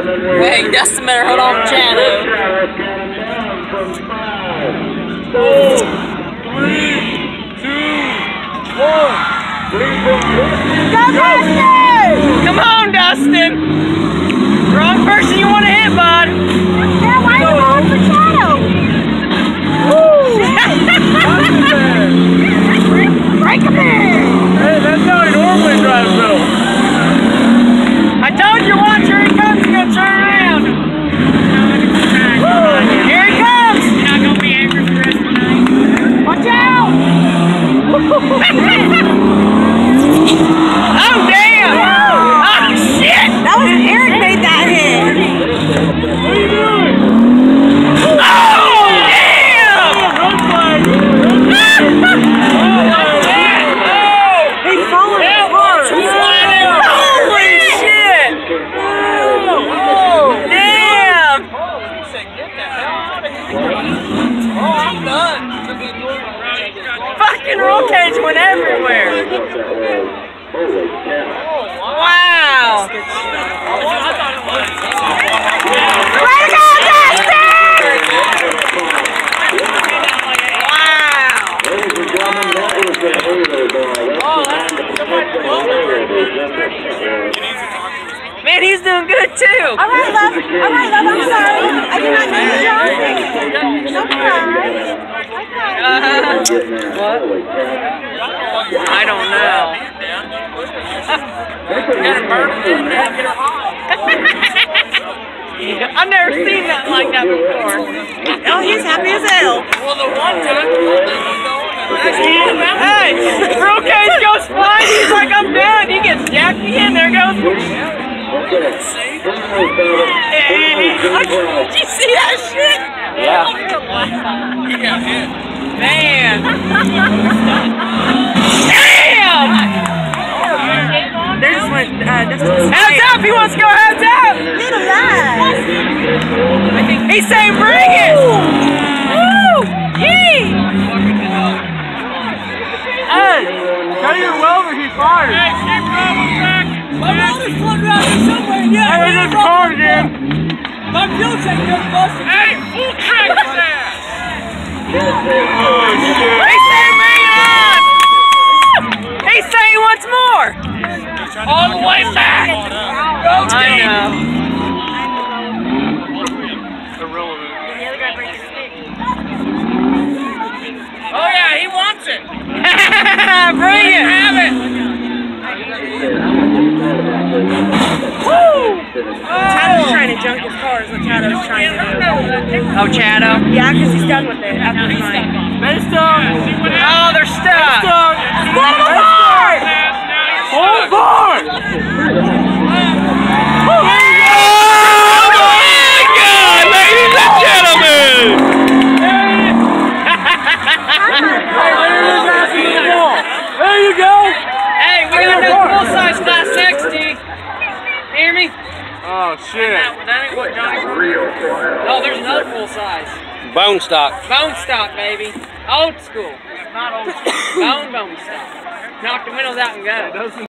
Hey, Dustin better hold on to Chano. 4, 3, 2, 1. Go, Dustin! Come on, Dustin! Wrong person you want to hit, bud. Yeah, why are you going for Chano? Break him in! Hey, that's how he normally drives, though. I told you, watch, here he comes, he's gonna turn around. Here he comes! You're not gonna be angry for the rest of the night. Watch out! Oh, damn! Oh, shit! That was Eric made that hit. What are you doing? Oh, damn! Run flag! He's falling apart. Holy shit! Oh, damn! Oh, I'm done. Fucking roll cage went everywhere. Wow! Way to go, Dustin! Man, he's doing good too. All right, love. I'm sorry. I did not know you were Don't cry. What? I don't know. Gotta burn it in there, get her hot. I've never seen that like that before. Oh, he's happy as hell. Well, the one time. Hey, roll cage goes flying. He's like, I'm down. He gets jacked in. There goes. Did you see that shit? Yeah. He got hit. Man. Damn! They just went, Heads up! He wants to go heads up! Get him that. He's saying bring it! Woo! Yee! Hey! Tell your welder he's fired! Hey, keep rolling back! My welder's floating around here somewhere, yeah! Hey, there's a car again! My fuel tank just busted! Hey, full track his ass! Oh, shit! He's saying bring it on! He's saying he wants more! All the way back! Go I know. Oh yeah, he wants it! Bring it! Have it! Chado's trying to junk his car is what Chado's trying to do. Oh, Chado? Yeah, because he's done with it after tonight. They stuck! Oh, they're stuck! Stuck! Split him apart! Hold bar! There you go! Hey, we got no full-size Class 60. Hear me? Oh shit! That ain't what Johnny. Oh, there's another full-size. Bone stock. Bone stock, baby. Old school. Not old school. Bone stock. Knock the windows out and go.